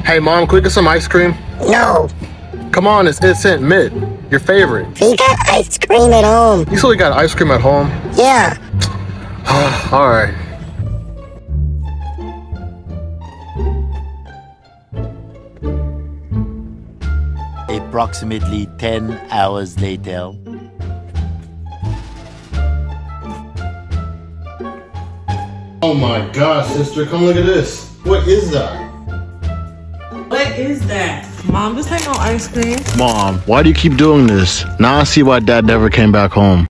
Hey, Mom, can we get some ice cream? No. Come on, it's Instant Mint, your favorite. We got ice cream at home. You said we got ice cream at home? Yeah. All right. Approximately 10 hours later. Oh my gosh, sister, come look at this. What is that? What is that? Mom, this ain't no ice cream. Mom, why do you keep doing this? Now I see why Dad never came back home.